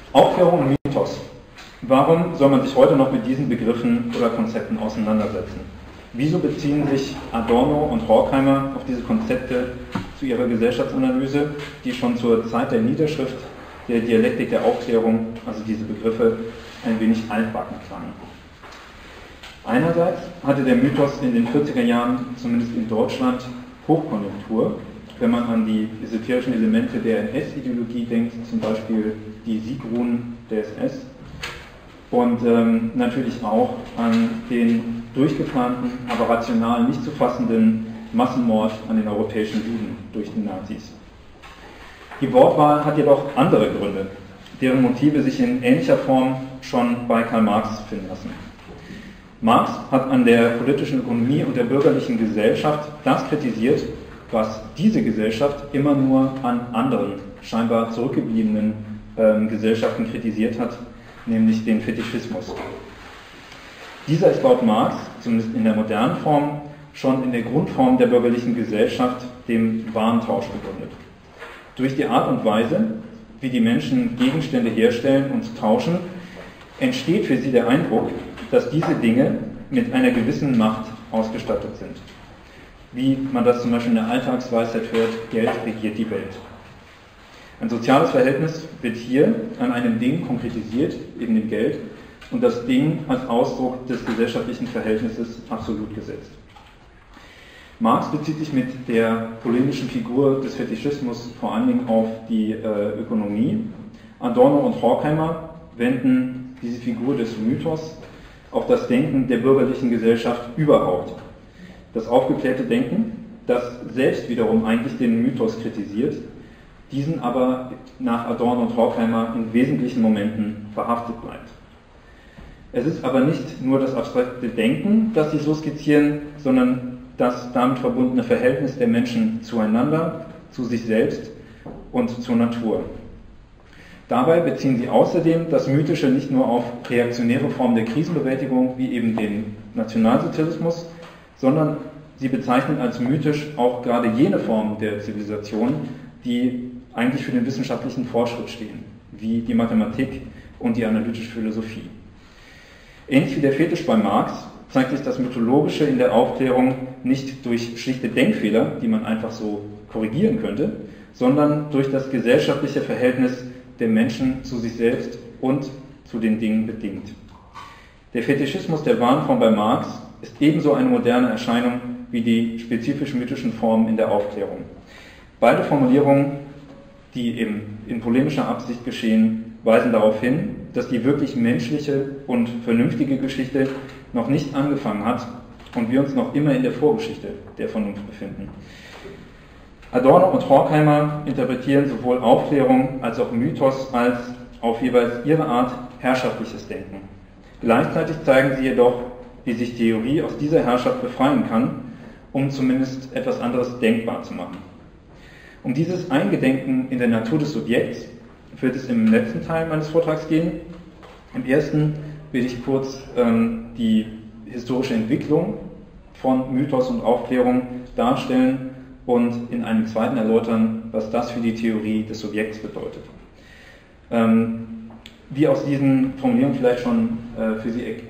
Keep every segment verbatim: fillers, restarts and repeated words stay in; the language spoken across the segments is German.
Aufklärung und Mythos. Warum soll man sich heute noch mit diesen Begriffen oder Konzepten auseinandersetzen? Wieso beziehen sich Adorno und Horkheimer auf diese Konzepte zu ihrer Gesellschaftsanalyse, die schon zur Zeit der Niederschrift der Dialektik der Aufklärung, also diese Begriffe, ein wenig altbacken klangen? Einerseits hatte der Mythos in den vierziger Jahren, zumindest in Deutschland, Hochkonjunktur, wenn man an die esoterischen Elemente der N S-Ideologie denkt, zum Beispiel die Siegruhen der S S, und ähm, natürlich auch an den durchgeplanten, aber rational nicht zu fassenden Massenmord an den europäischen Juden durch die Nazis. Die Wortwahl hat jedoch andere Gründe, deren Motive sich in ähnlicher Form schon bei Karl Marx finden lassen. Marx hat an der politischen Ökonomie und der bürgerlichen Gesellschaft das kritisiert, was diese Gesellschaft immer nur an anderen, scheinbar zurückgebliebenen ähm, Gesellschaften kritisiert hat, nämlich den Fetischismus. Dieser ist laut Marx, zumindest in der modernen Form, schon in der Grundform der bürgerlichen Gesellschaft, dem Warentausch, begründet. Durch die Art und Weise, wie die Menschen Gegenstände herstellen und tauschen, entsteht für sie der Eindruck, dass diese Dinge mit einer gewissen Macht ausgestattet sind. Wie man das zum Beispiel in der Alltagsweisheit hört, Geld regiert die Welt. Ein soziales Verhältnis wird hier an einem Ding konkretisiert, eben dem Geld, und das Ding als Ausdruck des gesellschaftlichen Verhältnisses absolut gesetzt. Marx bezieht sich mit der polemischen Figur des Fetischismus vor allen Dingen auf die äh, Ökonomie. Adorno und Horkheimer wenden diese Figur des Mythos auf das Denken der bürgerlichen Gesellschaft überhaupt. Das aufgeklärte Denken, das selbst wiederum eigentlich den Mythos kritisiert, diesen aber nach Adorno und Horkheimer in wesentlichen Momenten verhaftet bleibt. Es ist aber nicht nur das abstrakte Denken, das sie so skizzieren, sondern das damit verbundene Verhältnis der Menschen zueinander, zu sich selbst und zur Natur. Dabei beziehen sie außerdem das Mythische nicht nur auf reaktionäre Formen der Krisenbewältigung, wie eben den Nationalsozialismus, sondern sie bezeichnen als mythisch auch gerade jene Formen der Zivilisation, die eigentlich für den wissenschaftlichen Fortschritt stehen, wie die Mathematik und die analytische Philosophie. Ähnlich wie der Fetisch bei Marx zeigt sich das Mythologische in der Aufklärung nicht durch schlichte Denkfehler, die man einfach so korrigieren könnte, sondern durch das gesellschaftliche Verhältnis der Menschen zu sich selbst und zu den Dingen bedingt. Der Fetischismus der Warenform bei Marx ist ebenso eine moderne Erscheinung wie die spezifisch mythischen Formen in der Aufklärung. Beide Formulierungen, die eben in polemischer Absicht geschehen, weisen darauf hin, dass die wirklich menschliche und vernünftige Geschichte noch nicht angefangen hat und wir uns noch immer in der Vorgeschichte der Vernunft befinden. Adorno und Horkheimer interpretieren sowohl Aufklärung als auch Mythos als auf jeweils ihre Art herrschaftliches Denken. Gleichzeitig zeigen sie jedoch, wie sich Theorie aus dieser Herrschaft befreien kann, um zumindest etwas anderes denkbar zu machen. Um dieses Eingedenken in der Natur des Subjekts wird es im letzten Teil meines Vortrags gehen. Im ersten will ich kurz ähm, die historische Entwicklung von Mythos und Aufklärung darstellen und in einem zweiten erläutern, was das für die Theorie des Subjekts bedeutet. Ähm, wie aus diesen Formulierungen vielleicht schon äh, für Sie äh,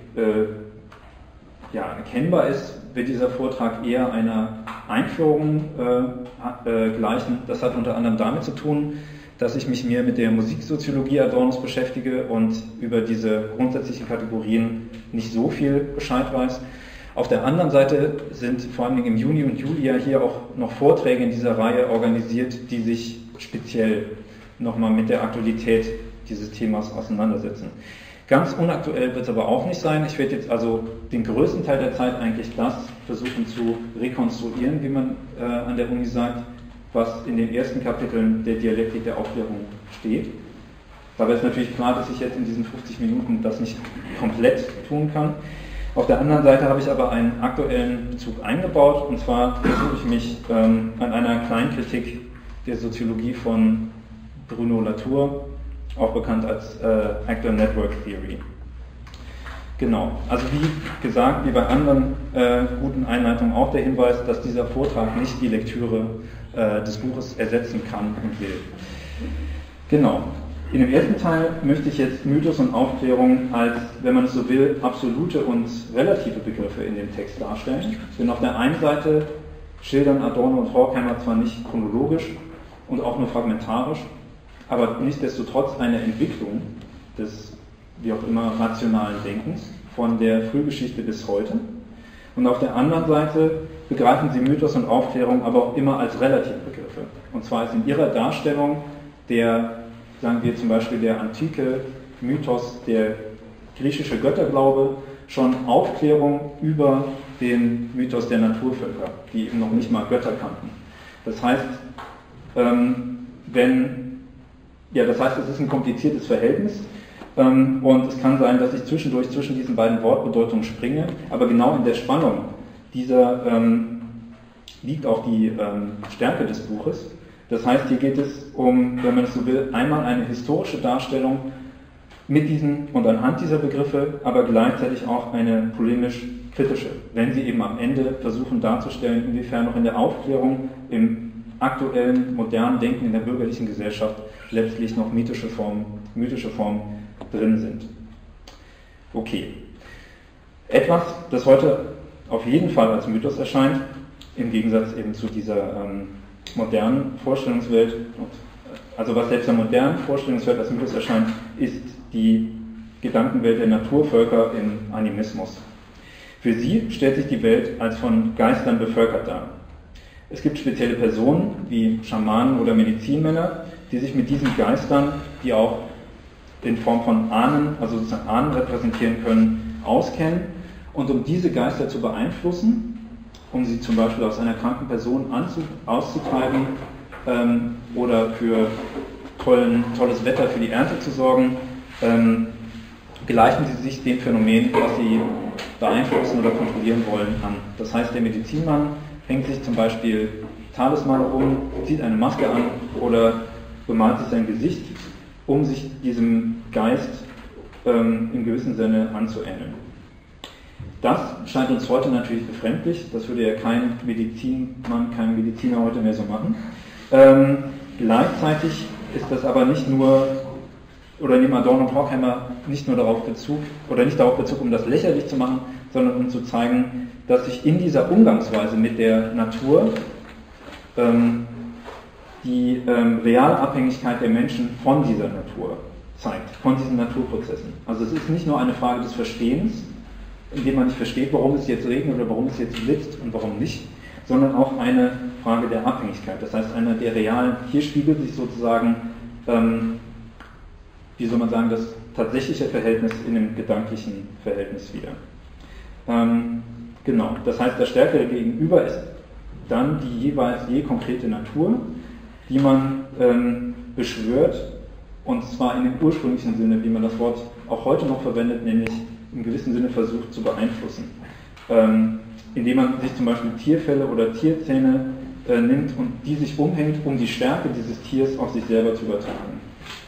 ja, erkennbar ist, wird dieser Vortrag eher einer Einführung äh, äh, gleichen. Das hat unter anderem damit zu tun, dass ich mich mehr mit der Musiksoziologie Adornos beschäftige und über diese grundsätzlichen Kategorien nicht so viel Bescheid weiß. Auf der anderen Seite sind vor allem im Juni und Juli ja hier auch noch Vorträge in dieser Reihe organisiert, die sich speziell nochmal mit der Aktualität dieses Themas auseinandersetzen. Ganz unaktuell wird es aber auch nicht sein. Ich werde jetzt also den größten Teil der Zeit eigentlich das versuchen zu rekonstruieren, wie man äh, an der Uni sagt, was in den ersten Kapiteln der Dialektik der Aufklärung steht. Dabei ist natürlich klar, dass ich jetzt in diesen fünfzig Minuten das nicht komplett tun kann. Auf der anderen Seite habe ich aber einen aktuellen Bezug eingebaut, und zwar versuche ich mich ähm, an einer kleinen Kritik der Soziologie von Bruno Latour, auch bekannt als äh, Actor Network Theory. Genau, also wie gesagt, wie bei anderen äh, guten Einleitungen auch der Hinweis, dass dieser Vortrag nicht die Lektüre äh, des Buches ersetzen kann und will. Genau. In dem ersten Teil möchte ich jetzt Mythos und Aufklärung als, wenn man es so will, absolute und relative Begriffe in dem Text darstellen. Denn auf der einen Seite schildern Adorno und Horkheimer zwar nicht chronologisch und auch nur fragmentarisch, aber nichtsdestotrotz eine Entwicklung des, wie auch immer, rationalen Denkens von der Frühgeschichte bis heute. Und auf der anderen Seite begreifen sie Mythos und Aufklärung aber auch immer als relative Begriffe. Und zwar ist in ihrer Darstellung der, sagen wir zum Beispiel der antike Mythos, der griechische Götterglaube, schon Aufklärung über den Mythos der Naturvölker, die eben noch nicht mal Götter kannten. Das heißt, ähm, wenn, ja, das heißt, es ist ein kompliziertes Verhältnis, ähm, und es kann sein, dass ich zwischendurch zwischen diesen beiden Wortbedeutungen springe, aber genau in der Spannung dieser ähm, liegt auch die ähm, Stärke des Buches. Das heißt, hier geht es um, wenn man es so will, einmal eine historische Darstellung mit diesen und anhand dieser Begriffe, aber gleichzeitig auch eine polemisch-kritische, wenn sie eben am Ende versuchen darzustellen, inwiefern noch in der Aufklärung, im aktuellen, modernen Denken in der bürgerlichen Gesellschaft letztlich noch mythische Formen, mythische Formen drin sind. Okay. Etwas, das heute auf jeden Fall als Mythos erscheint, im Gegensatz eben zu dieser ähm, modernen Vorstellungswelt, also was selbst der modernen Vorstellungswelt als Mythos erscheint, ist die Gedankenwelt der Naturvölker im Animismus. Für sie stellt sich die Welt als von Geistern bevölkert dar. Es gibt spezielle Personen wie Schamanen oder Medizinmänner, die sich mit diesen Geistern, die auch in Form von Ahnen, also sozusagen Ahnen repräsentieren können, auskennen. Und um diese Geister zu beeinflussen, um sie zum Beispiel aus einer kranken Person anzu, auszutreiben ähm, oder für tollen, tolles Wetter für die Ernte zu sorgen, ähm, gleichen sie sich dem Phänomen, was sie beeinflussen oder kontrollieren wollen, an. Das heißt, der Medizinmann hängt sich zum Beispiel Talismane um, zieht eine Maske an oder bemalt sich sein Gesicht, um sich diesem Geist ähm, im gewissen Sinne anzuähneln. Das scheint uns heute natürlich befremdlich, das würde ja kein Medizinmann, kein Mediziner heute mehr so machen. Ähm, gleichzeitig ist das aber nicht nur, oder nehmen Adorno und Horkheimer nicht nur darauf Bezug, oder nicht darauf Bezug, um das lächerlich zu machen, sondern um zu zeigen, dass sich in dieser Umgangsweise mit der Natur ähm, die ähm, reale Abhängigkeit der Menschen von dieser Natur zeigt, von diesen Naturprozessen. Also es ist nicht nur eine Frage des Verstehens, indem man nicht versteht, warum es jetzt regnet oder warum es jetzt blitzt und warum nicht, sondern auch eine Frage der Abhängigkeit. Das heißt, eine der realen, hier spiegelt sich sozusagen, ähm, wie soll man sagen, das tatsächliche Verhältnis in dem gedanklichen Verhältnis wieder. Ähm, genau, das heißt, das stärkere Gegenüber ist dann die jeweils je konkrete Natur, die man ähm, beschwört, und zwar in dem ursprünglichen Sinne, wie man das Wort auch heute noch verwendet, nämlich im gewissen Sinne versucht zu beeinflussen. Ähm, indem man sich zum Beispiel Tierfelle oder Tierzähne äh, nimmt und die sich umhängt, um die Stärke dieses Tiers auf sich selber zu übertragen.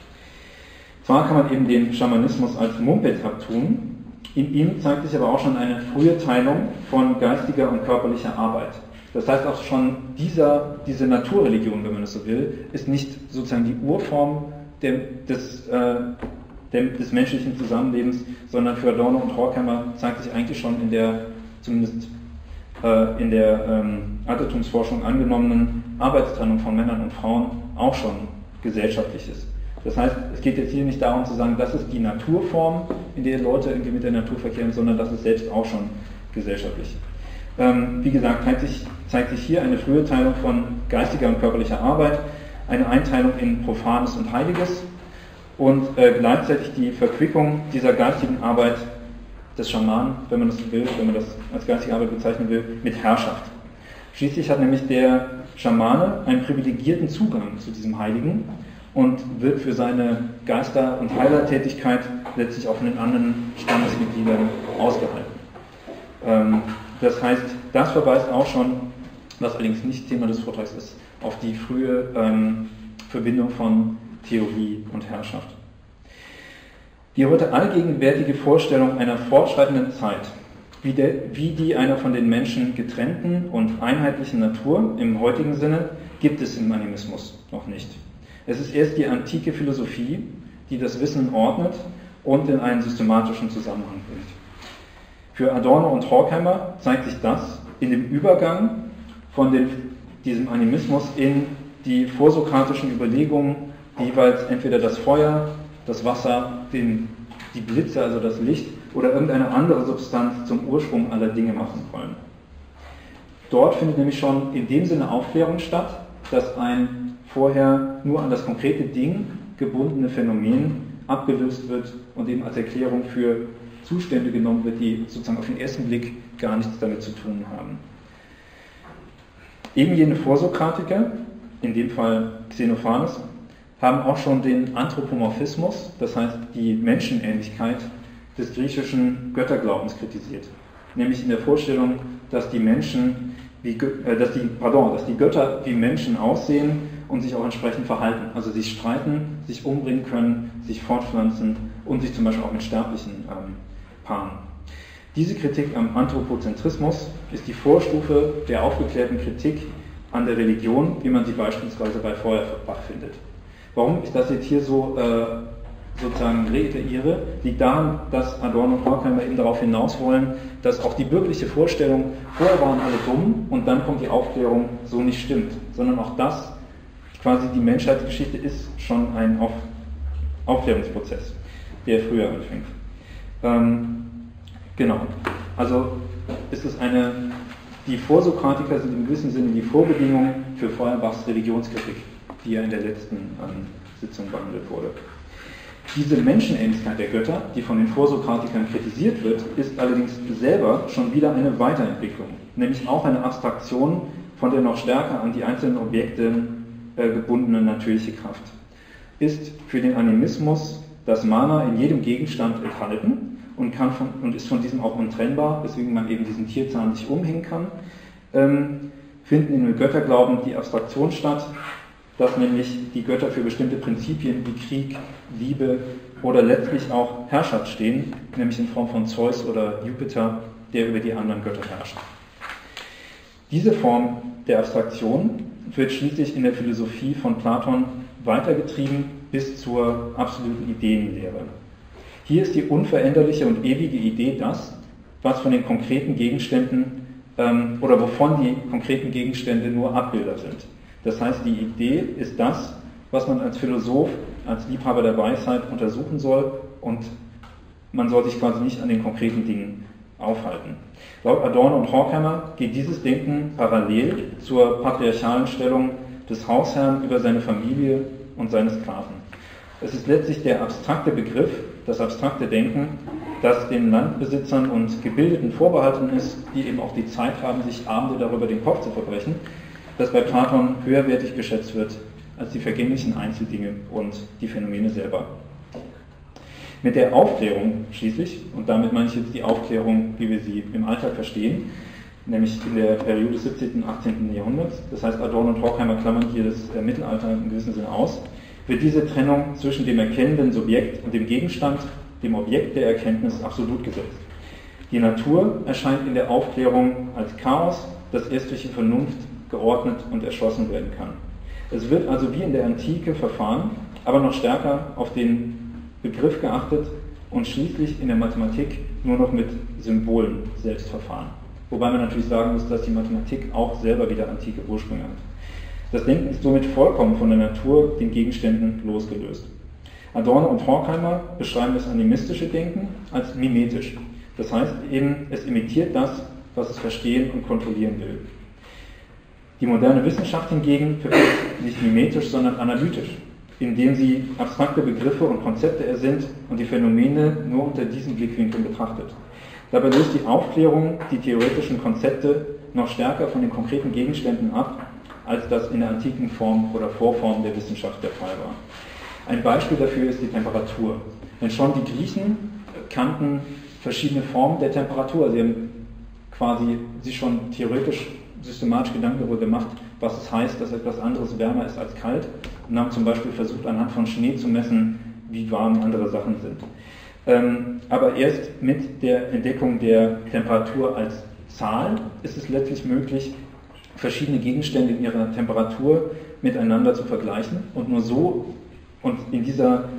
Zwar kann man eben den Schamanismus als Mumpet abtun, in ihm zeigt sich aber auch schon eine frühe Teilung von geistiger und körperlicher Arbeit. Das heißt auch schon, dieser, diese Naturreligion, wenn man es so will, ist nicht sozusagen die Urform der, des, äh, der, des menschlichen Zusammenlebens, sondern für Adorno und Horkheimer zeigt sich eigentlich schon in der, zumindest äh, in der ähm, Altertumsforschung angenommenen Arbeitstrennung von Männern und Frauen auch schon gesellschaftliches. Das heißt, es geht jetzt hier nicht darum zu sagen, das ist die Naturform, in der Leute irgendwie mit der Natur verkehren, sondern das ist selbst auch schon gesellschaftlich. Ähm, wie gesagt, zeigt sich, zeigt sich hier eine frühe Teilung von geistiger und körperlicher Arbeit, eine Einteilung in Profanes und Heiliges und äh, gleichzeitig die Verquickung dieser geistigen Arbeit des Schamanen, wenn man das so will, wenn man das als geistige Arbeit bezeichnen will, mit Herrschaft. Schließlich hat nämlich der Schamane einen privilegierten Zugang zu diesem Heiligen und wird für seine Geister- und Heilertätigkeit letztlich auch von den anderen Stammesmitgliedern ausgehalten. Ähm, das heißt, das verweist auch schon, was allerdings nicht Thema des Vortrags ist, auf die frühe ähm, Verbindung von Theorie und Herrschaft. Die heute allgegenwärtige Vorstellung einer fortschreitenden Zeit, wie, der, wie die einer von den Menschen getrennten und einheitlichen Natur im heutigen Sinne, gibt es im Animismus noch nicht. Es ist erst die antike Philosophie, die das Wissen ordnet und in einen systematischen Zusammenhang bringt. Für Adorno und Horkheimer zeigt sich das in dem Übergang von dem, diesem Animismus in die vorsokratischen Überlegungen, die jeweils entweder das Feuer, das Wasser, den, die Blitze, also das Licht, oder irgendeine andere Substanz zum Ursprung aller Dinge machen wollen. Dort findet nämlich schon in dem Sinne Aufklärung statt, dass ein vorher nur an das konkrete Ding gebundene Phänomen abgelöst wird und eben als Erklärung für Zustände genommen wird, die sozusagen auf den ersten Blick gar nichts damit zu tun haben. Eben jene Vorsokratiker, in dem Fall Xenophanes, haben auch schon den Anthropomorphismus, das heißt die Menschenähnlichkeit des griechischen Götterglaubens kritisiert. Nämlich in der Vorstellung, dass die Menschen wie, äh, dass die, pardon, dass die Götter wie Menschen aussehen und sich auch entsprechend verhalten. Also sie streiten, sich umbringen können, sich fortpflanzen und sich zum Beispiel auch mit Sterblichen ähm, paaren. Diese Kritik am Anthropozentrismus ist die Vorstufe der aufgeklärten Kritik an der Religion, wie man sie beispielsweise bei Feuerbach findet. Warum ich das jetzt hier so äh, sozusagen reiteriere, liegt daran, dass Adorno und Horkheimer eben darauf hinaus wollen, dass auch die bürgerliche Vorstellung, vorher waren alle dumm und dann kommt die Aufklärung, so nicht stimmt, sondern auch das, quasi die Menschheitsgeschichte ist schon ein Auf Aufklärungsprozess, der früher anfängt. Ähm, genau, also ist es eine, die Vorsokratiker sind im gewissen Sinne die Vorbedingung für Feuerbachs Religionskritik, die ja in der letzten ähm, Sitzung behandelt wurde. Diese Menschenähnlichkeit der Götter, die von den Vorsokratikern kritisiert wird, ist allerdings selber schon wieder eine Weiterentwicklung, nämlich auch eine Abstraktion von der noch stärker an die einzelnen Objekte äh, gebundene natürliche Kraft. Ist für den Animismus das Mana in jedem Gegenstand enthalten und, kann von, und ist von diesem auch untrennbar, weswegen man eben diesen Tierzahn sich umhängen kann, ähm, finden in dem Götterglauben die Abstraktion statt, dass nämlich die Götter für bestimmte Prinzipien wie Krieg, Liebe oder letztlich auch Herrschaft stehen, nämlich in Form von Zeus oder Jupiter, der über die anderen Götter herrscht. Diese Form der Abstraktion wird schließlich in der Philosophie von Platon weitergetrieben bis zur absoluten Ideenlehre. Hier ist die unveränderliche und ewige Idee das, was von den konkreten Gegenständen ähm, oder wovon die konkreten Gegenstände nur Abbilder sind. Das heißt, die Idee ist das, was man als Philosoph, als Liebhaber der Weisheit untersuchen soll und man soll sich quasi nicht an den konkreten Dingen aufhalten. Laut Adorno und Horkheimer geht dieses Denken parallel zur patriarchalen Stellung des Hausherrn über seine Familie und seine Sklaven. Es ist letztlich der abstrakte Begriff, das abstrakte Denken, das den Landbesitzern und Gebildeten vorbehalten ist, die eben auch die Zeit haben, sich Abende darüber den Kopf zu verbrechen, das bei Platon höherwertig geschätzt wird als die vergänglichen Einzeldinge und die Phänomene selber. Mit der Aufklärung schließlich, und damit meine ich jetzt die Aufklärung, wie wir sie im Alltag verstehen, nämlich in der Periode des siebzehnten und achtzehnten Jahrhunderts, das heißt Adorno und Horkheimer klammern hier das Mittelalter in gewissem Sinne aus, wird diese Trennung zwischen dem erkennenden Subjekt und dem Gegenstand, dem Objekt der Erkenntnis, absolut gesetzt. Die Natur erscheint in der Aufklärung als Chaos, das erst durch die Vernunft geordnet und erschlossen werden kann. Es wird also wie in der Antike verfahren, aber noch stärker auf den Begriff geachtet und schließlich in der Mathematik nur noch mit Symbolen selbst verfahren. Wobei man natürlich sagen muss, dass die Mathematik auch selber wieder antike Ursprünge hat. Das Denken ist somit vollkommen von der Natur, den Gegenständen, losgelöst. Adorno und Horkheimer beschreiben das animistische Denken als mimetisch. Das heißt eben, es imitiert das, was es verstehen und kontrollieren will. Die moderne Wissenschaft hingegen verfolgt nicht mimetisch, sondern analytisch, indem sie abstrakte Begriffe und Konzepte ersinnt und die Phänomene nur unter diesen Blickwinkeln betrachtet. Dabei löst die Aufklärung die theoretischen Konzepte noch stärker von den konkreten Gegenständen ab, als das in der antiken Form oder Vorform der Wissenschaft der Fall war. Ein Beispiel dafür ist die Temperatur. Denn schon die Griechen kannten verschiedene Formen der Temperatur. Sie haben quasi sich schon theoretisch systematisch Gedanken darüber gemacht, was es heißt, dass etwas anderes wärmer ist als kalt und haben zum Beispiel versucht, anhand von Schnee zu messen, wie warm andere Sachen sind. Ähm, aber erst mit der Entdeckung der Temperatur als Zahl ist es letztlich möglich, verschiedene Gegenstände in ihrer Temperatur miteinander zu vergleichen und nur so und in dieser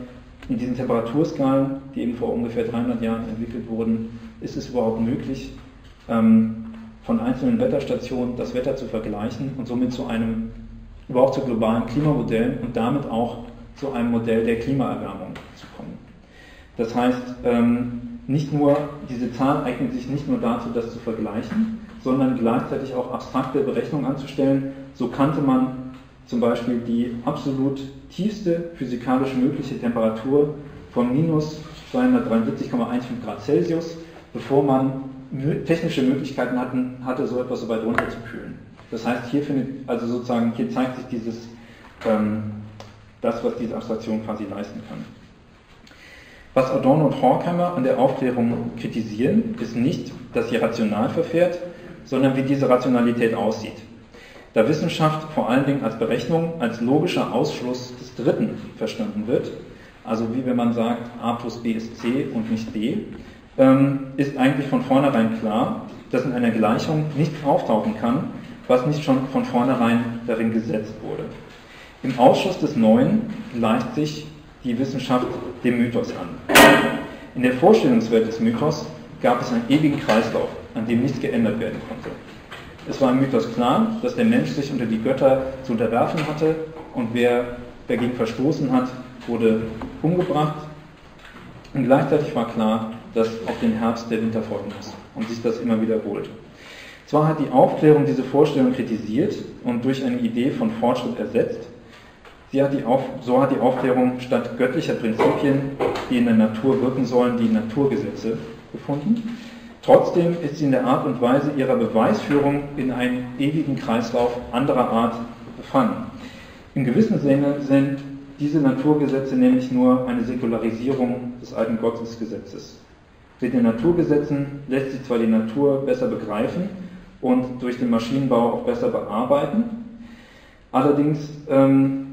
in diesen Temperaturskalen, die eben vor ungefähr dreihundert Jahren entwickelt wurden, ist es überhaupt möglich, ähm, von einzelnen Wetterstationen das Wetter zu vergleichen und somit zu einem, überhaupt zu globalen Klimamodellen und damit auch zu einem Modell der Klimaerwärmung zu kommen. Das heißt, ähm, nicht nur, diese Zahl eignet sich nicht nur dazu, das zu vergleichen, sondern gleichzeitig auch abstrakte Berechnungen anzustellen. So kannte man zum Beispiel die absolut tiefste physikalisch mögliche Temperatur von minus zweihundertdreiundsiebzig Komma fünfzehn Grad Celsius, bevor man technische Möglichkeiten hatten, hatte, so etwas so weit runterzukühlen. Das heißt, hier findet, also sozusagen, hier zeigt sich dieses, ähm, das, was diese Abstraktion quasi leisten kann. Was Adorno und Horkheimer an der Aufklärung kritisieren, ist nicht, dass sie rational verfährt, sondern wie diese Rationalität aussieht. Da Wissenschaft vor allen Dingen als Berechnung, als logischer Ausschluss des Dritten verstanden wird, also wie wenn man sagt, a plus b ist c und nicht d, ähm, ist eigentlich von vornherein klar, dass in einer Gleichung nichts auftauchen kann, was nicht schon von vornherein darin gesetzt wurde. Im Ausschluss des Neuen gleicht sich die Wissenschaft dem Mythos an. In der Vorstellungswelt des Mythos gab es einen ewigen Kreislauf, an dem nichts geändert werden konnte. Es war im Mythos klar, dass der Mensch sich unter die Götter zu unterwerfen hatte und wer dagegen verstoßen hat, wurde umgebracht. Und gleichzeitig war klar, dass auf den Herbst der Winter folgen muss und sich das immer wiederholt. Zwar hat die Aufklärung diese Vorstellung kritisiert und durch eine Idee von Fortschritt ersetzt, sie hat die Auf, so hat die Aufklärung statt göttlicher Prinzipien, die in der Natur wirken sollen, die Naturgesetze gefunden. Trotzdem ist sie in der Art und Weise ihrer Beweisführung in einen ewigen Kreislauf anderer Art befangen. Im gewissen Sinne sind diese Naturgesetze nämlich nur eine Säkularisierung des alten Gottesgesetzes. Mit den Naturgesetzen lässt sich zwar die Natur besser begreifen und durch den Maschinenbau auch besser bearbeiten, allerdings, ähm,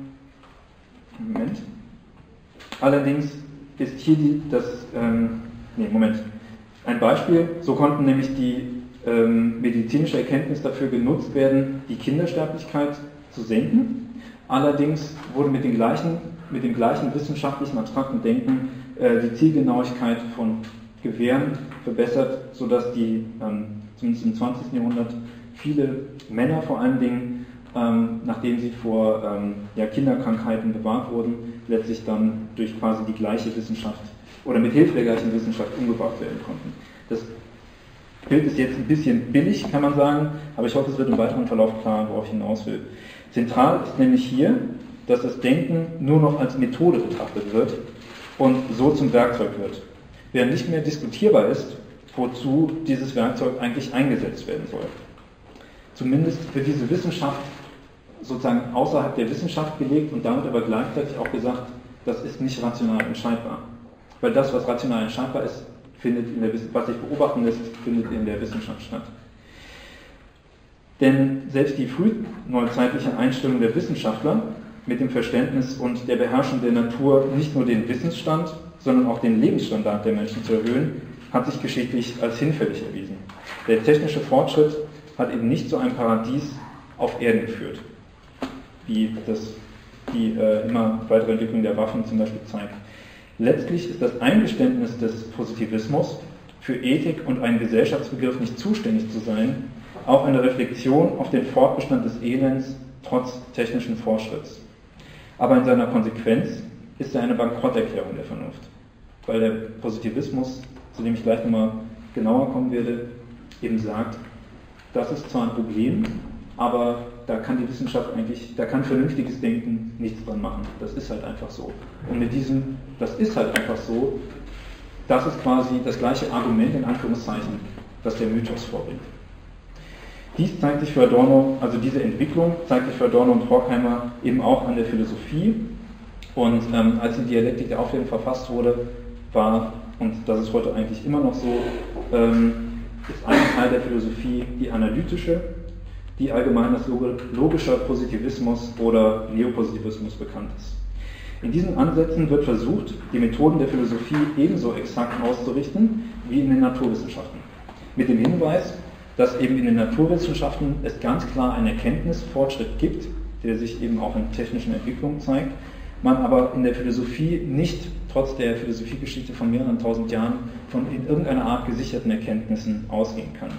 Moment, allerdings ist hier die, das, ähm, nee, Moment, ein Beispiel, so konnten nämlich die ähm, medizinische Erkenntnis dafür genutzt werden, die Kindersterblichkeit zu senken. Allerdings wurde mit, den gleichen, mit dem gleichen wissenschaftlichen abstrakten Denken äh, die Zielgenauigkeit von Gewehren verbessert, sodass die, ähm, zumindest im zwanzigsten Jahrhundert, viele Männer vor allen Dingen, ähm, nachdem sie vor ähm, ja, Kinderkrankheiten bewahrt wurden, letztlich dann durch quasi die gleiche Wissenschaft oder mit Hilfe der gleichen Wissenschaft umgebracht werden konnten. Das Bild ist jetzt ein bisschen billig, kann man sagen, aber ich hoffe, es wird im weiteren Verlauf klar, worauf ich hinaus will. Zentral ist nämlich hier, dass das Denken nur noch als Methode betrachtet wird und so zum Werkzeug wird, während nicht mehr diskutierbar ist, wozu dieses Werkzeug eigentlich eingesetzt werden soll. Zumindest wird diese Wissenschaft sozusagen außerhalb der Wissenschaft gelegt und damit aber gleichzeitig auch gesagt, das ist nicht rational entscheidbar. Weil das, was rational entscheidbar ist, findet in der, was sich beobachten lässt, findet in der Wissenschaft statt. Denn selbst die frühneuzeitliche Einstellung der Wissenschaftler mit dem Verständnis und der Beherrschung der Natur nicht nur den Wissensstand, sondern auch den Lebensstandard der Menschen zu erhöhen, hat sich geschichtlich als hinfällig erwiesen. Der technische Fortschritt hat eben nicht zu einem Paradies auf Erden geführt, wie das die äh, immer weitere Entwicklung der Waffen zum Beispiel zeigt. Letztlich ist das Eingeständnis des Positivismus, für Ethik und einen Gesellschaftsbegriff nicht zuständig zu sein, auch eine Reflexion auf den Fortbestand des Elends trotz technischen Fortschritts. Aber in seiner Konsequenz ist er eine Bankrotterklärung der Vernunft, weil der Positivismus, zu dem ich gleich nochmal genauer kommen werde, eben sagt, das ist zwar ein Problem, aber da kann die Wissenschaft eigentlich, da kann vernünftiges Denken nichts dran machen. Das ist halt einfach so. Und mit diesem, das ist halt einfach so, das ist quasi das gleiche Argument in Anführungszeichen, das der Mythos vorbringt. Dies zeigt sich für Adorno, also diese Entwicklung zeigt sich für Adorno und Horkheimer eben auch an der Philosophie. Und ähm, als die Dialektik der Aufklärung verfasst wurde, war, und das ist heute eigentlich immer noch so, ähm, ist ein Teil der Philosophie die analytische, die allgemein als logischer Positivismus oder Neopositivismus bekannt ist. In diesen Ansätzen wird versucht, die Methoden der Philosophie ebenso exakt auszurichten wie in den Naturwissenschaften. Mit dem Hinweis, dass eben in den Naturwissenschaften es ganz klar einen Erkenntnisfortschritt gibt, der sich eben auch in technischen Entwicklungen zeigt, man aber in der Philosophie nicht, trotz der Philosophiegeschichte von mehreren tausend Jahren, von in irgendeiner Art gesicherten Erkenntnissen ausgehen kann.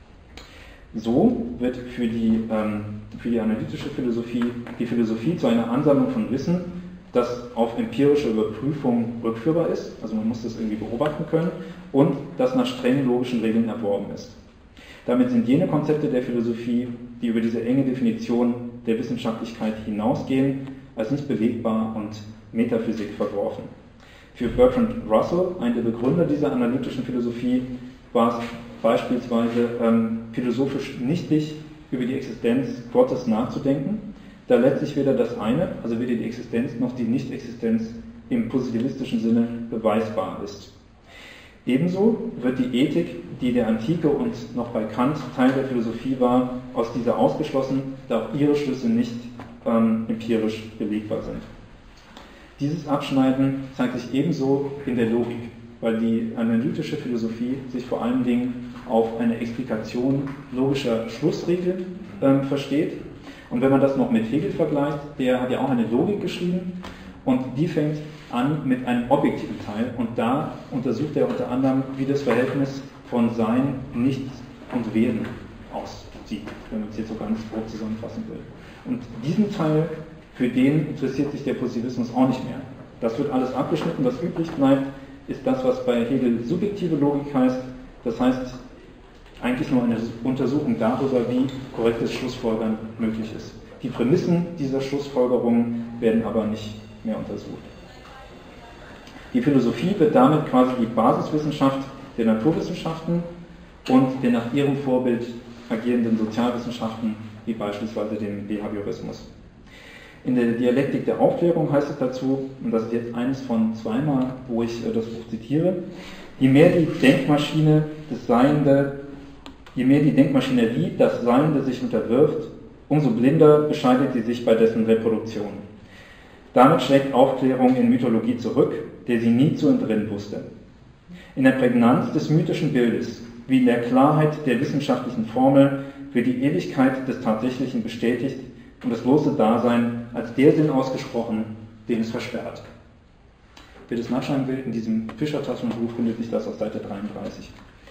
So wird für die, ähm, für die analytische Philosophie die Philosophie zu einer Ansammlung von Wissen, das auf empirische Überprüfung rückführbar ist, also man muss das irgendwie beobachten können, und das nach strengen logischen Regeln erworben ist. Damit sind jene Konzepte der Philosophie, die über diese enge Definition der Wissenschaftlichkeit hinausgehen, als nicht belegbar und Metaphysik verworfen. Für Bertrand Russell, einen der Begründer dieser analytischen Philosophie, war es beispielsweise ähm, philosophisch nichtig, über die Existenz Gottes nachzudenken, da letztlich weder das eine, also weder die Existenz noch die Nichtexistenz im positivistischen Sinne beweisbar ist. Ebenso wird die Ethik, die der Antike und noch bei Kant Teil der Philosophie war, aus dieser ausgeschlossen, da auch ihre Schlüsse nicht ähm, empirisch belegbar sind. Dieses Abschneiden zeigt sich ebenso in der Logik, weil die analytische Philosophie sich vor allen Dingen auf eine Explikation logischer Schlussregeln ähm, versteht. Und wenn man das noch mit Hegel vergleicht, der hat ja auch eine Logik geschrieben und die fängt an mit einem objektiven Teil und da untersucht er unter anderem, wie das Verhältnis von Sein, Nichts und Werden aussieht, wenn man es jetzt so ganz grob zusammenfassen will. Und diesen Teil, für den interessiert sich der Positivismus auch nicht mehr. Das wird alles abgeschnitten, was übrig bleibt, ist das, was bei Hegel subjektive Logik heißt, das heißt eigentlich nur eine Untersuchung darüber, wie korrektes Schlussfolgern möglich ist. Die Prämissen dieser Schlussfolgerungen werden aber nicht mehr untersucht. Die Philosophie wird damit quasi die Basiswissenschaft der Naturwissenschaften und der nach ihrem Vorbild agierenden Sozialwissenschaften, wie beispielsweise dem Behaviorismus. In der Dialektik der Aufklärung heißt es dazu, und das ist jetzt eines von zweimal, wo ich das Buch zitiere, je mehr die Denkmaschine das Seiende, je mehr die Denkmaschinerie das Seiende sich unterwirft, umso blinder bescheidet sie sich bei dessen Reproduktion. Damit schlägt Aufklärung in Mythologie zurück, der sie nie zu entrinnen wusste. In der Prägnanz des mythischen Bildes, wie in der Klarheit der wissenschaftlichen Formel, wird die Ewigkeit des Tatsächlichen bestätigt und das bloße Dasein als der Sinn ausgesprochen, den es versperrt. Wer das nachschauen will, in diesem Fischer-Taschenbuch findet sich das auf Seite dreiunddreißig.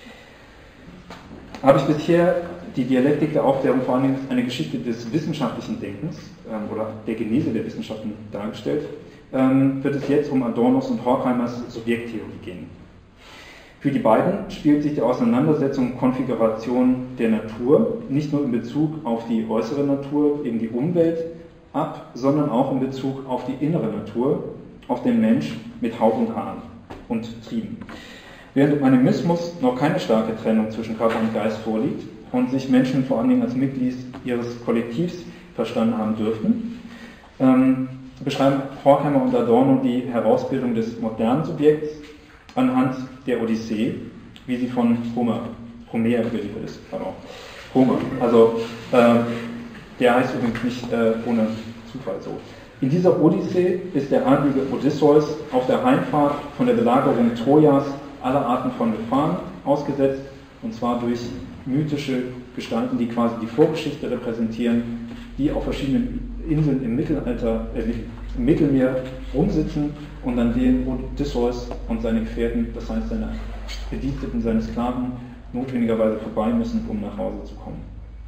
Habe ich bisher die Dialektik der Aufklärung vor allem als eine Geschichte des wissenschaftlichen Denkens ähm, oder der Genese der Wissenschaften dargestellt, ähm, wird es jetzt um Adornos und Horkheimers Subjekttheorie gehen. Für die beiden spielt sich die Auseinandersetzung Konfiguration der Natur nicht nur in Bezug auf die äußere Natur, eben die Umwelt, ab, sondern auch in Bezug auf die innere Natur, auf den Mensch mit Haut und Haaren und Trieben. Während im Animismus noch keine starke Trennung zwischen Körper und Geist vorliegt und sich Menschen vor allen Dingen als Mitglied ihres Kollektivs verstanden haben dürften, ähm, beschreiben Horkheimer und Adorno die Herausbildung des modernen Subjekts anhand der Odyssee, wie sie von Homer, Homer überliefert ist. Pardon. Homer, also äh, der heißt übrigens nicht äh, ohne Zufall so. In dieser Odyssee ist der adlige Odysseus auf der Heimfahrt von der Belagerung Trojas aller Arten von Gefahren ausgesetzt, und zwar durch mythische Gestalten, die quasi die Vorgeschichte repräsentieren, die auf verschiedenen Inseln im Mittelalter, äh, im Mittelmeer rumsitzen und an denen Odysseus und seine Gefährten, das heißt seine Bediensteten, seine Sklaven, notwendigerweise vorbei müssen, um nach Hause zu kommen.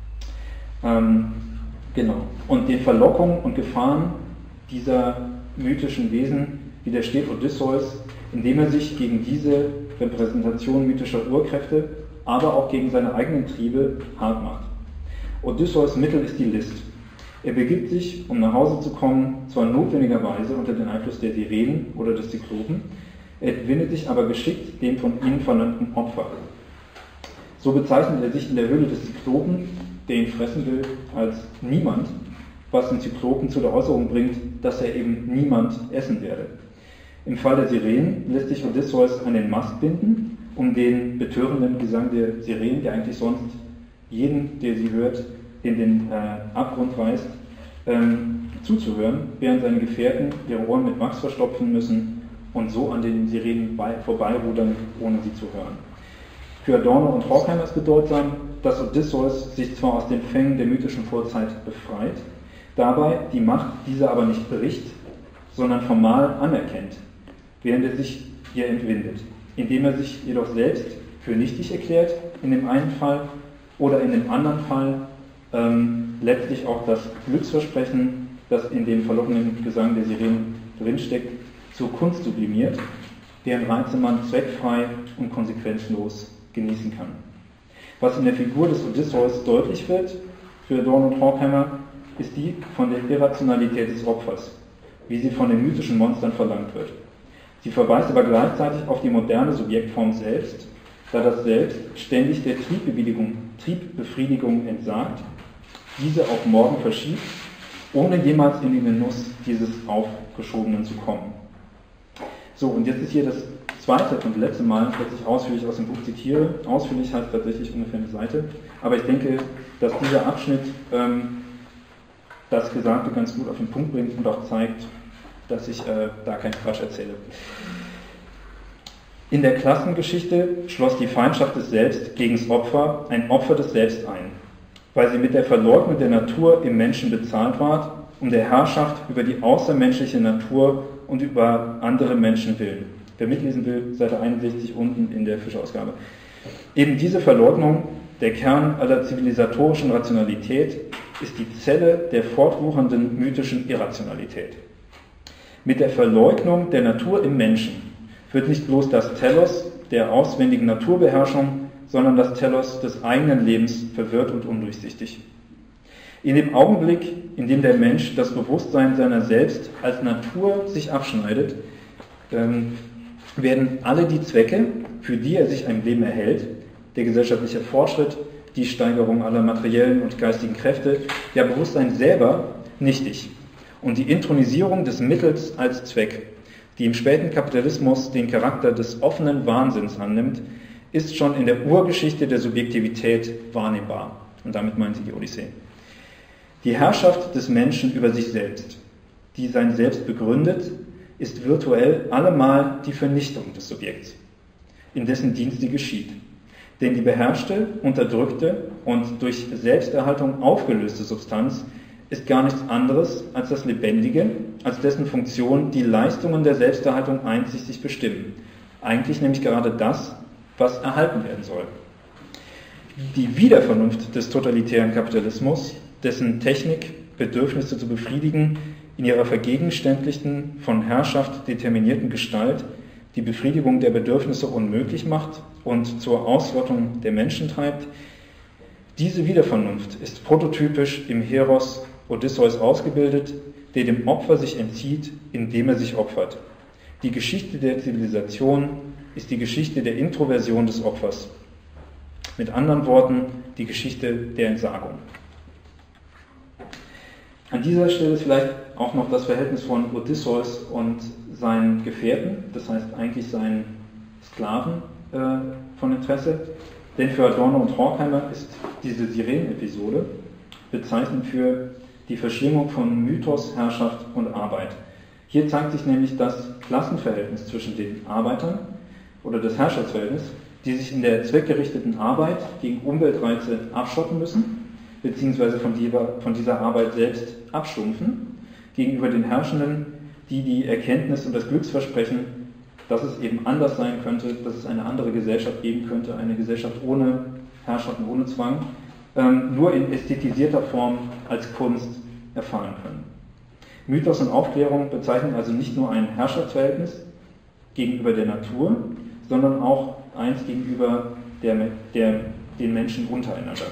Ähm, genau. Und den Verlockungen und Gefahren dieser mythischen Wesen widersteht Odysseus, indem er sich gegen diese Repräsentation mythischer Urkräfte, aber auch gegen seine eigenen Triebe hart macht. Odysseus' Mittel ist die List. Er begibt sich, um nach Hause zu kommen, zwar notwendigerweise unter den Einfluss der Sirenen oder des Zyklopen, er windet sich aber geschickt dem von ihnen vernannten Opfer. So bezeichnet er sich in der Höhle des Zyklopen, der ihn fressen will, als niemand, was den Zyklopen zu der Äußerung bringt, dass er eben niemand essen werde. Im Fall der Sirenen lässt sich Odysseus an den Mast binden, um den betörenden Gesang der Sirenen, der eigentlich sonst jeden, der sie hört, in den äh, Abgrund weist, ähm, zuzuhören, während seine Gefährten ihre Ohren mit Wachs verstopfen müssen und so an den Sirenen bei, vorbeirudern, ohne sie zu hören. Für Adorno und Horkheimer ist bedeutsam, dass Odysseus sich zwar aus den Fängen der mythischen Vorzeit befreit, dabei die Macht dieser aber nicht bricht, sondern formal anerkennt, während er sich ihr entwindet, indem er sich jedoch selbst für nichtig erklärt, in dem einen Fall, oder in dem anderen Fall ähm, letztlich auch das Glücksversprechen, das in dem verlockenden Gesang der Sirenen drinsteckt, zur Kunst sublimiert, deren Reize man zweckfrei und konsequenzlos genießen kann. Was in der Figur des Odysseus deutlich wird für Adorno und Horkheimer, ist die von der Irrationalität des Opfers, wie sie von den mythischen Monstern verlangt wird. Sie verweist aber gleichzeitig auf die moderne Subjektform selbst, da das Selbst ständig der Triebbefriedigung, Triebbefriedigung entsagt, diese auf morgen verschiebt, ohne jemals in den Genuss dieses Aufgeschobenen zu kommen. So, und jetzt ist hier das zweite und letzte Mal, dass ich ausführlich aus dem Buch zitiere. Ausführlich heißt tatsächlich ungefähr eine Seite, aber ich denke, dass dieser Abschnitt ähm, das Gesagte ganz gut auf den Punkt bringt und auch zeigt, dass ich äh, da keinen Quatsch erzähle. In der Klassengeschichte schloss die Feindschaft des Selbst gegen das Opfer ein Opfer des Selbst ein, weil sie mit der Verleugnung der Natur im Menschen bezahlt ward, um der Herrschaft über die außermenschliche Natur und über andere Menschen willen. Wer mitlesen will, Seite einundsechzig unten in der Fischerausgabe. Eben diese Verleugnung, der Kern aller zivilisatorischen Rationalität, ist die Zelle der fortwuchernden mythischen Irrationalität. Mit der Verleugnung der Natur im Menschen wird nicht bloß das Telos der auswendigen Naturbeherrschung, sondern das Telos des eigenen Lebens verwirrt und undurchsichtig. In dem Augenblick, in dem der Mensch das Bewusstsein seiner selbst als Natur sich abschneidet, ähm, werden alle die Zwecke, für die er sich ein Leben erhält, der gesellschaftliche Fortschritt, die Steigerung aller materiellen und geistigen Kräfte, ja Bewusstsein selber, nichtig. Und die Intronisierung des Mittels als Zweck, die im späten Kapitalismus den Charakter des offenen Wahnsinns annimmt, ist schon in der Urgeschichte der Subjektivität wahrnehmbar. Und damit meint sie die Odyssee. Die Herrschaft des Menschen über sich selbst, die sein Selbst begründet, ist virtuell allemal die Vernichtung des Subjekts, in dessen Dienst sie geschieht. Denn die beherrschte, unterdrückte und durch Selbsterhaltung aufgelöste Substanz ist gar nichts anderes als das Lebendige, als dessen Funktion die Leistungen der Selbsterhaltung einzig sich bestimmen. Eigentlich nämlich gerade das, was erhalten werden soll. Die Wiedervernunft des totalitären Kapitalismus, dessen Technik, Bedürfnisse zu befriedigen, in ihrer vergegenständlichten, von Herrschaft determinierten Gestalt die Befriedigung der Bedürfnisse unmöglich macht und zur Ausrottung der Menschen treibt, diese Wiedervernunft ist prototypisch im Heros Odysseus ausgebildet, der dem Opfer sich entzieht, indem er sich opfert. Die Geschichte der Zivilisation ist die Geschichte der Introversion des Opfers. Mit anderen Worten, die Geschichte der Entsagung. An dieser Stelle ist vielleicht auch noch das Verhältnis von Odysseus und seinen Gefährten, das heißt eigentlich seinen Sklaven, äh, von Interesse. Denn für Adorno und Horkheimer ist diese Sirenen-Episode bezeichnend für die Verschlingung von Mythos, Herrschaft und Arbeit. Hier zeigt sich nämlich das Klassenverhältnis zwischen den Arbeitern oder das Herrschaftsverhältnis, die sich in der zweckgerichteten Arbeit gegen Umweltreize abschotten müssen, beziehungsweise von dieser, von dieser Arbeit selbst abstumpfen, gegenüber den Herrschenden, die die Erkenntnis und das Glücksversprechen, dass es eben anders sein könnte, dass es eine andere Gesellschaft geben könnte, eine Gesellschaft ohne Herrschaft und ohne Zwang, ähm, nur in ästhetisierter Form als Kunst erfahren können. Mythos und Aufklärung bezeichnen also nicht nur ein Herrschaftsverhältnis gegenüber der Natur, sondern auch eins gegenüber der, der, den Menschen untereinander.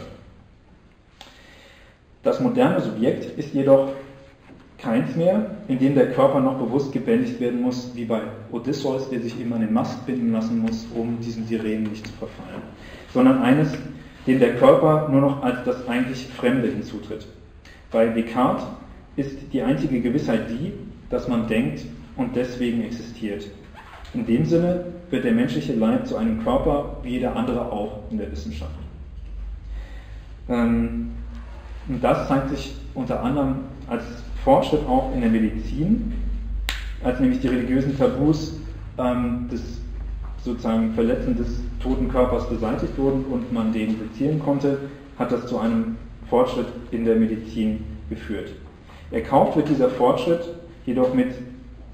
Das moderne Subjekt ist jedoch keins mehr, in dem der Körper noch bewusst gebändigt werden muss, wie bei Odysseus, der sich eben an den Mast binden lassen muss, um diesen Sirenen nicht zu verfallen, sondern eines, dem der Körper nur noch als das eigentlich Fremde hinzutritt. Bei Descartes ist die einzige Gewissheit die, dass man denkt und deswegen existiert. In dem Sinne wird der menschliche Leib zu einem Körper wie jeder andere auch in der Wissenschaft. Ähm, und das zeigt sich unter anderem als Fortschritt auch in der Medizin, als nämlich die religiösen Tabus ähm, des sozusagen Verletzen des toten Körpers beseitigt wurden und man den sezieren konnte, hat das zu einem Fortschritt in der Medizin geführt. Erkauft wird dieser Fortschritt jedoch mit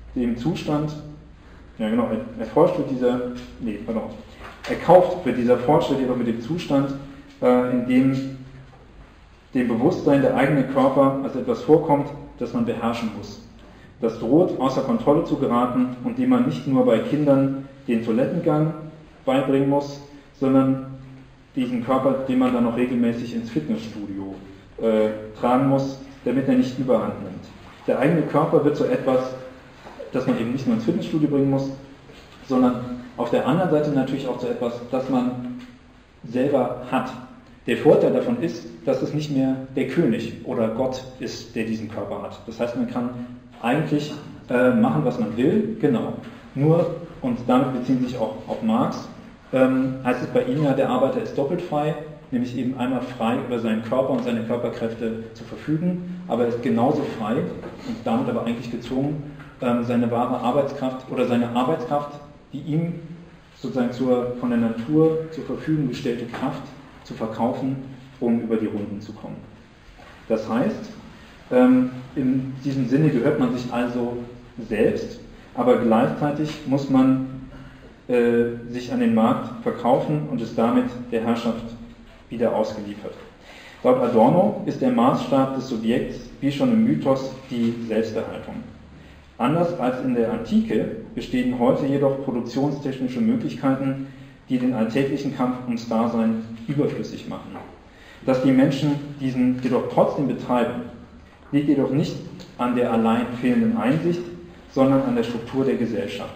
dem Zustand, ja genau, erforscht wird dieser, nee, pardon, erkauft wird dieser Fortschritt jedoch mit dem Zustand, äh, in dem dem Bewusstsein der eigene Körper als etwas vorkommt, das man beherrschen muss. Das droht, außer Kontrolle zu geraten und dem man nicht nur bei Kindern den Toilettengang beibringen muss, sondern diesen Körper, den man dann noch regelmäßig ins Fitnessstudio äh, tragen muss, damit er nicht überhand nimmt. Der eigene Körper wird so etwas, das man eben nicht nur ins Fitnessstudio bringen muss, sondern auf der anderen Seite natürlich auch so etwas, das man selber hat. Der Vorteil davon ist, dass es nicht mehr der König oder Gott ist, der diesen Körper hat. Das heißt, man kann eigentlich äh, machen, was man will, genau. Nur, und damit beziehen sich auch auf Marx, ähm, heißt es bei ihm ja, der Arbeiter ist doppelt frei, nämlich eben einmal frei über seinen Körper und seine Körperkräfte zu verfügen, aber er ist genauso frei und damit aber eigentlich gezwungen, ähm, seine wahre Arbeitskraft oder seine Arbeitskraft, die ihm sozusagen zur, von der Natur zur Verfügung gestellte Kraft zu verkaufen, um über die Runden zu kommen. Das heißt, ähm, in diesem Sinne gehört man sich also selbst, aber gleichzeitig muss man äh, sich an den Markt verkaufen und ist damit der Herrschaft wieder ausgeliefert. Laut Adorno ist der Maßstab des Subjekts, wie schon im Mythos, die Selbsterhaltung. Anders als in der Antike bestehen heute jedoch produktionstechnische Möglichkeiten, die den alltäglichen Kampf ums Dasein überflüssig machen. Dass die Menschen diesen jedoch trotzdem betreiben, liegt jedoch nicht an der allein fehlenden Einsicht, sondern an der Struktur der Gesellschaft.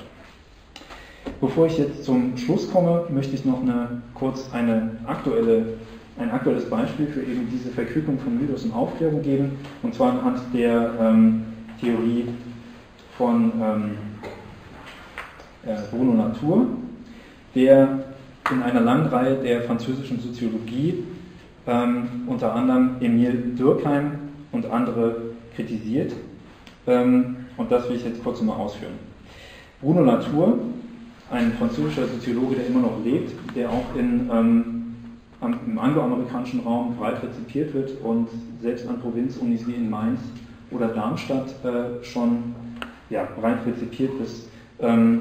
Bevor ich jetzt zum Schluss komme, möchte ich noch eine, kurz eine aktuelle, ein aktuelles Beispiel für eben diese Verquickung von Mythos und Aufklärung geben, und zwar anhand der ähm, Theorie von ähm, äh, Bruno Latour, der in einer langen Reihe der französischen Soziologie ähm, unter anderem Emile Durkheim und andere kritisiert. Ähm, und das will ich jetzt kurz mal ausführen. Bruno Latour, ein französischer Soziologe, der immer noch lebt, der auch in, ähm, im angloamerikanischen Raum breit rezipiert wird und selbst an Provinzunis wie in Mainz oder Darmstadt äh, schon ja, breit rezipiert ist. Ähm,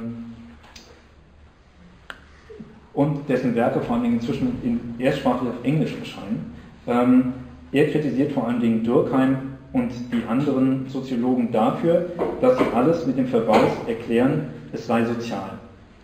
und dessen Werke vor allen Dingen inzwischen in erstsprachig auf Englisch erscheinen. Ähm, er kritisiert vor allen Dingen Durkheim und die anderen Soziologen dafür, dass sie alles mit dem Verweis erklären, es sei sozial.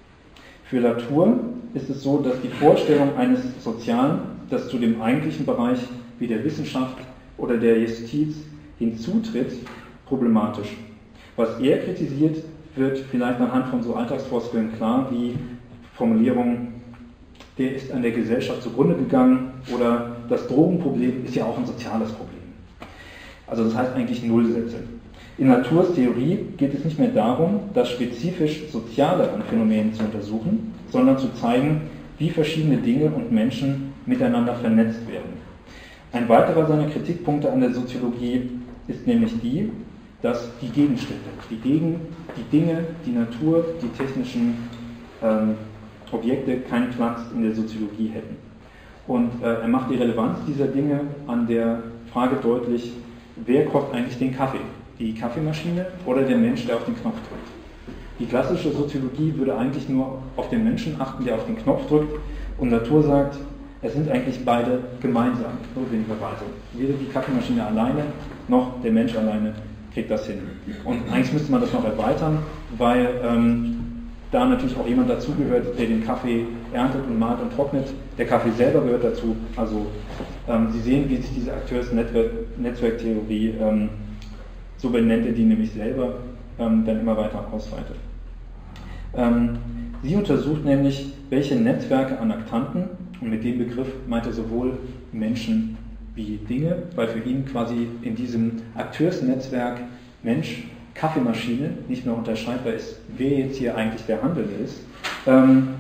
Für Latour ist es so, dass die Vorstellung eines Sozialen, das zu dem eigentlichen Bereich wie der Wissenschaft oder der Justiz hinzutritt, problematisch. Was er kritisiert, wird vielleicht anhand von so Alltagsfloskeln klar, wie Formulierungen, der ist an der Gesellschaft zugrunde gegangen oder das Drogenproblem ist ja auch ein soziales Problem. Also das heißt eigentlich Nullsätze. In Latours Theorie geht es nicht mehr darum, das spezifisch Soziale an Phänomenen zu untersuchen, sondern zu zeigen, wie verschiedene Dinge und Menschen miteinander vernetzt werden. Ein weiterer seiner Kritikpunkte an der Soziologie ist nämlich die, dass die Gegenstände, die, Gegen, die Dinge, die Natur, die technischen ähm, Objekte keinen Platz in der Soziologie hätten. Und äh, er macht die Relevanz dieser Dinge an der Frage deutlich, wer kocht eigentlich den Kaffee? Die Kaffeemaschine oder der Mensch, der auf den Knopf drückt? Die klassische Soziologie würde eigentlich nur auf den Menschen achten, der auf den Knopf drückt, und Latour sagt, es sind eigentlich beide gemeinsam, notwendigerweise. Weder die Kaffeemaschine alleine, noch der Mensch alleine kriegt das hin. Und eigentlich müsste man das noch erweitern, weil ähm, da natürlich auch jemand dazugehört, der den Kaffee erntet und mahlt und trocknet. Der Kaffee selber gehört dazu. Also ähm, Sie sehen, wie sich diese Akteurs-Netzwerktheorie, ähm, so benennt er die nämlich selber, ähm, dann immer weiter ausweitet. Ähm, sie untersucht nämlich, welche Netzwerke an Aktanten, und mit dem Begriff meint er sowohl Menschen wie Dinge, weil für ihn quasi in diesem Akteursnetzwerk Mensch, Kaffeemaschine nicht mehr unterscheidbar ist, wer jetzt hier eigentlich der Handelnde ist. Ähm,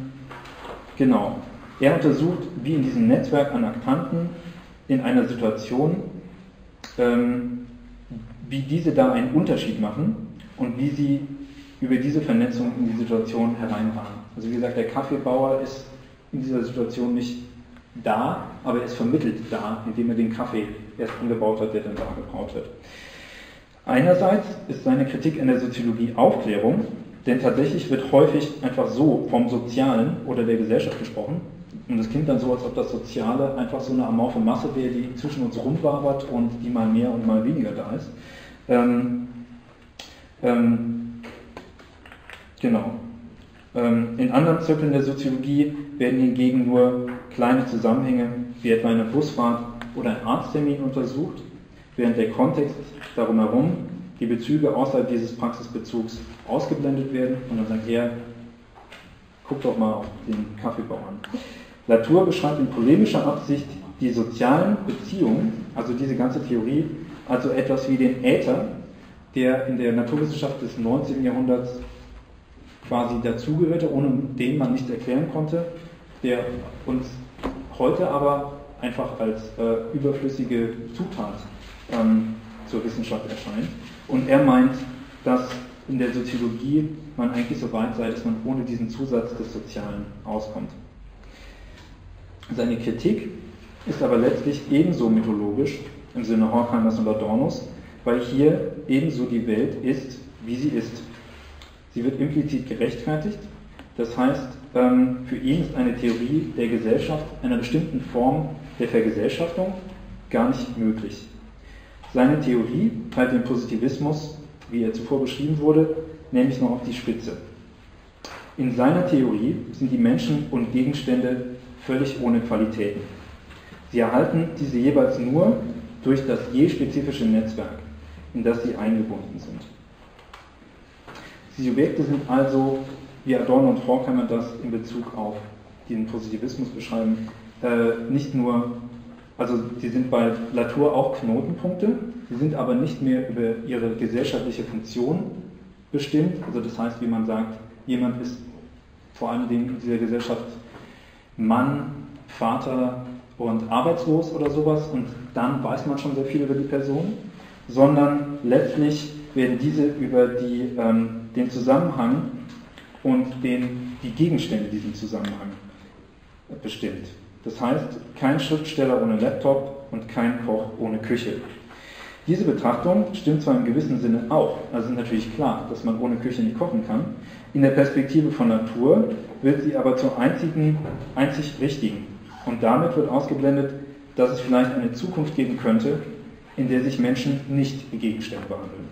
genau. Er untersucht, wie in diesem Netzwerk an Aktanten in einer Situation, ähm, wie diese da einen Unterschied machen und wie sie über diese Vernetzung in die Situation hereinfahren. Also wie gesagt, der Kaffeebauer ist in dieser Situation nicht da, aber er ist vermittelt da, indem er den Kaffee erst angebaut hat, der dann da gebraut wird. Einerseits ist seine Kritik in der Soziologie Aufklärung, denn tatsächlich wird häufig einfach so vom Sozialen oder der Gesellschaft gesprochen. Und es klingt dann so, als ob das Soziale einfach so eine amorphe Masse wäre, die zwischen uns rumwabert und die mal mehr und mal weniger da ist. Ähm, ähm, genau. Ähm, in anderen Zirkeln der Soziologie werden hingegen nur kleine Zusammenhänge, wie etwa eine Busfahrt oder ein Arzttermin untersucht, während der Kontext darum herum, die Bezüge außerhalb dieses Praxisbezugs ausgeblendet werden und dann sagt er, guck doch mal auf den Kaffeebau an. Latour beschreibt in polemischer Absicht die sozialen Beziehungen, also diese ganze Theorie, also etwas wie den Äther, der in der Naturwissenschaft des neunzehnten Jahrhunderts quasi dazugehörte, ohne den man nichts erklären konnte, der uns heute aber einfach als äh, überflüssige Zutat ähm, zur Wissenschaft erscheint. Und er meint, dass in der Soziologie man eigentlich so weit sei, dass man ohne diesen Zusatz des Sozialen auskommt. Seine Kritik ist aber letztlich ebenso mythologisch im Sinne Horkheimers und Adornos, weil hier ebenso die Welt ist, wie sie ist. Sie wird implizit gerechtfertigt, das heißt, für ihn ist eine Theorie der Gesellschaft, einer bestimmten Form der Vergesellschaftung, gar nicht möglich. Seine Theorie teilt den Positivismus, wie er zuvor beschrieben wurde, nämlich noch auf die Spitze. In seiner Theorie sind die Menschen und Gegenstände völlig ohne Qualitäten. Sie erhalten diese jeweils nur durch das je spezifische Netzwerk, in das sie eingebunden sind. Die Subjekte sind also, wie Adorno und Horkheimer das in Bezug auf den Positivismus beschreiben, äh, nicht nur, also sie sind bei Latour auch Knotenpunkte, sie sind aber nicht mehr über ihre gesellschaftliche Funktion bestimmt, also das heißt, wie man sagt, jemand ist vor allen Dingen in dieser Gesellschaft Mann, Vater und arbeitslos oder sowas und dann weiß man schon sehr viel über die Person, sondern letztlich werden diese über die, ähm, den Zusammenhang und den, die Gegenstände diesem Zusammenhang bestimmt. Das heißt, kein Schriftsteller ohne Laptop und kein Koch ohne Küche. Diese Betrachtung stimmt zwar im gewissen Sinne auch, also ist natürlich klar, dass man ohne Küche nicht kochen kann. In der Perspektive von Natur wird sie aber zur einzigen, einzig richtigen. Und damit wird ausgeblendet, dass es vielleicht eine Zukunft geben könnte, in der sich Menschen nicht wie Gegenstände behandeln.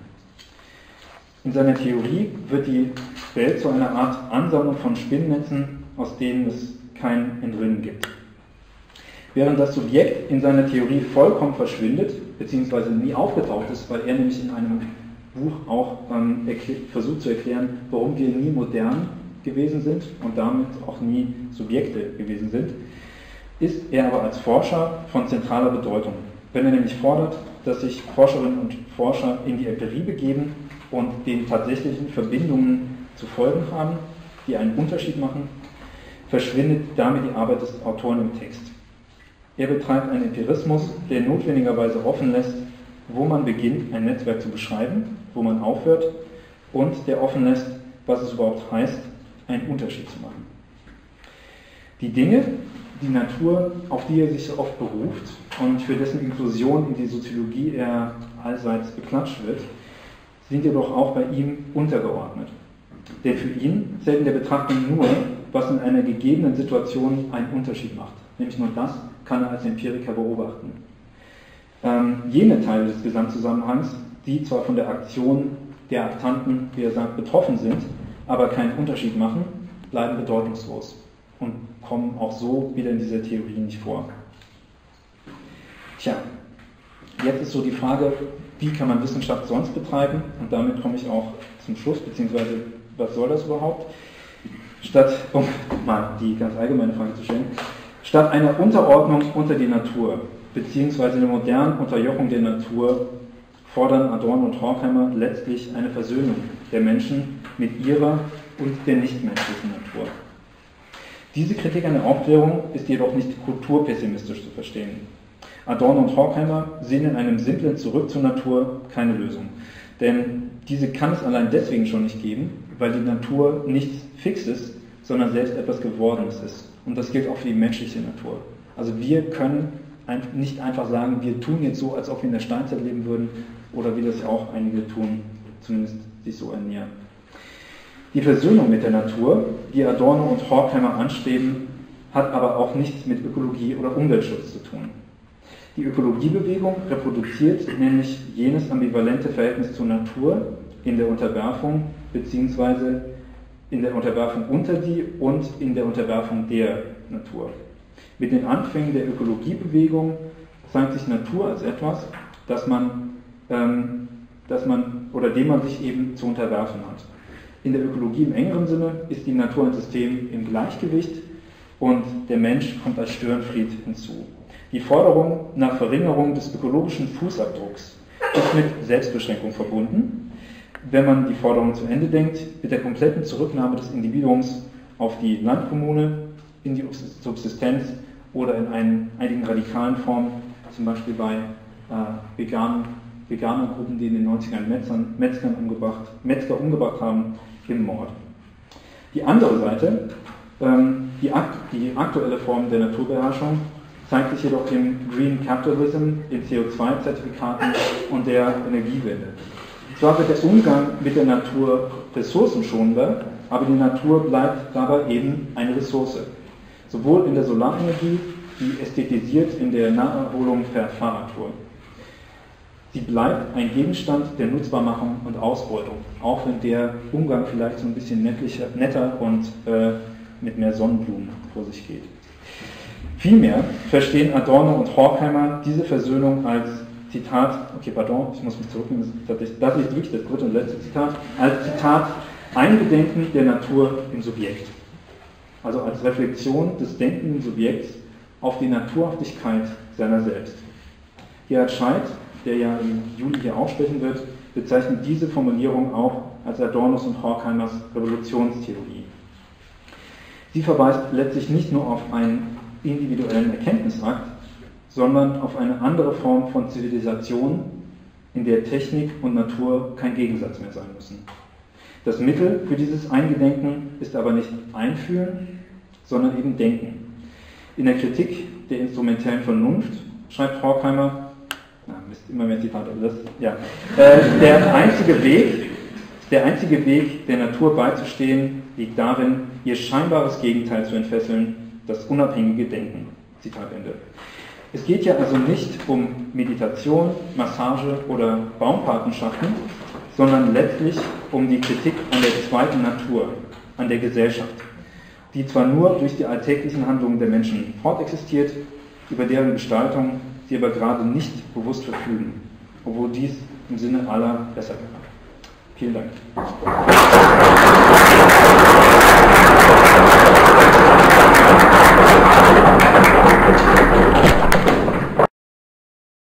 In seiner Theorie wird die Welt zu einer Art Ansammlung von Spinnnetzen, aus denen es kein Entrinnen gibt. Während das Subjekt in seiner Theorie vollkommen verschwindet, beziehungsweise nie aufgetaucht ist, weil er nämlich in einem Buch auch ähm, versucht zu erklären, warum wir nie modern gewesen sind und damit auch nie Subjekte gewesen sind, ist er aber als Forscher von zentraler Bedeutung. Wenn er nämlich fordert, dass sich Forscherinnen und Forscher in die Empirie begeben und den tatsächlichen Verbindungen zu folgen haben, die einen Unterschied machen, verschwindet damit die Arbeit des Autoren im Text. Er betreibt einen Empirismus, der notwendigerweise offen lässt, wo man beginnt, ein Netzwerk zu beschreiben, wo man aufhört und der offen lässt, was es überhaupt heißt, einen Unterschied zu machen. Die Dinge, die Natur, auf die er sich so oft beruft und für dessen Inklusion in die Soziologie er allseits beklatscht wird, sind jedoch auch bei ihm untergeordnet. Denn für ihn zählt in der Betrachtung nur, was in einer gegebenen Situation einen Unterschied macht. Nämlich nur das kann er als Empiriker beobachten. Ähm, jene Teile des Gesamtzusammenhangs, die zwar von der Aktion der Aktanten, wie er sagt, betroffen sind, aber keinen Unterschied machen, bleiben bedeutungslos und kommen auch so wieder in dieser Theorie nicht vor. Tja, jetzt ist so die Frage, wie kann man Wissenschaft sonst betreiben? Und damit komme ich auch zum Schluss, beziehungsweise was soll das überhaupt? Statt, um mal die ganz allgemeine Frage zu stellen, statt einer Unterordnung unter die Natur, beziehungsweise eine moderne Unterjochung der Natur, fordern Adorno und Horkheimer letztlich eine Versöhnung der Menschen mit ihrer und der nichtmenschlichen Natur. Diese Kritik an der Aufklärung ist jedoch nicht kulturpessimistisch zu verstehen. Adorno und Horkheimer sehen in einem simplen Zurück zur Natur keine Lösung. Denn diese kann es allein deswegen schon nicht geben, weil die Natur nichts Fixes, sondern selbst etwas Gewordenes ist. Und das gilt auch für die menschliche Natur. Also wir können nicht einfach sagen, wir tun jetzt so, als ob wir in der Steinzeit leben würden oder wie das ja auch einige tun, zumindest sich so ernähren. Die Versöhnung mit der Natur, die Adorno und Horkheimer anstreben, hat aber auch nichts mit Ökologie oder Umweltschutz zu tun. Die Ökologiebewegung reproduziert nämlich jenes ambivalente Verhältnis zur Natur in der Unterwerfung bzw. in der Unterwerfung unter die und in der Unterwerfung der Natur. Mit den Anfängen der Ökologiebewegung zeigt sich Natur als etwas, das man, ähm, das man oder dem man sich eben zu unterwerfen hat. In der Ökologie im engeren Sinne ist die Natur ein System im Gleichgewicht und der Mensch kommt als Störenfried hinzu. Die Forderung nach Verringerung des ökologischen Fußabdrucks ist mit Selbstbeschränkung verbunden. Wenn man die Forderung zu Ende denkt, mit der kompletten Zurücknahme des Individuums auf die Landkommune, in die Subsistenz oder in einen, einigen radikalen Formen, zum Beispiel bei äh, veganen, veganer Gruppen, die in den neunzigern Metzern, Metzgern umgebracht, Metzger umgebracht haben, im Mord. Die andere Seite, ähm, die, akt, die aktuelle Form der Naturbeherrschung, zeigt sich jedoch im Green Capitalism, in C O zwei Zertifikaten und der Energiewende. Zwar wird der Umgang mit der Natur ressourcenschonender, aber die Natur bleibt dabei eben eine Ressource. Sowohl in der Solarenergie, wie ästhetisiert in der Naherholung per Fahrradtour. Sie bleibt ein Gegenstand der Nutzbarmachung und Ausbeutung, auch wenn der Umgang vielleicht so ein bisschen nettlicher, netter und äh, mit mehr Sonnenblumen vor sich geht. Vielmehr verstehen Adorno und Horkheimer diese Versöhnung als Zitat, okay, pardon, ich muss mich zurücknehmen, das ist, das ist wirklich das dritte und letzte Zitat, als Zitat, Einbedenken der Natur im Subjekt. Also als Reflexion des denkenden Subjekts auf die Naturhaftigkeit seiner selbst. Gerhard Scheidt, der ja im Juli hier auch sprechen wird, bezeichnet diese Formulierung auch als Adornos und Horkheimers Revolutionstheorie. Sie verweist letztlich nicht nur auf einen individuellen Erkenntnisakt, sondern auf eine andere Form von Zivilisation, in der Technik und Natur kein Gegensatz mehr sein müssen. Das Mittel für dieses Eingedenken ist aber nicht Einfühlen, sondern eben Denken. In der Kritik der instrumentellen Vernunft schreibt Horkheimer, na, Mist, immer mehr Zitate, aber das, ja, äh, der einzige Weg, der einzige Weg, der Natur beizustehen, liegt darin, ihr scheinbares Gegenteil zu entfesseln, das unabhängige Denken. Zitat Ende. Es geht ja also nicht um Meditation, Massage oder Baumpatenschaften, sondern letztlich um die Kritik an der zweiten Natur, an der Gesellschaft, die zwar nur durch die alltäglichen Handlungen der Menschen fortexistiert, über deren Gestaltung sie aber gerade nicht bewusst verfügen, obwohl dies im Sinne aller besser wäre. Vielen Dank.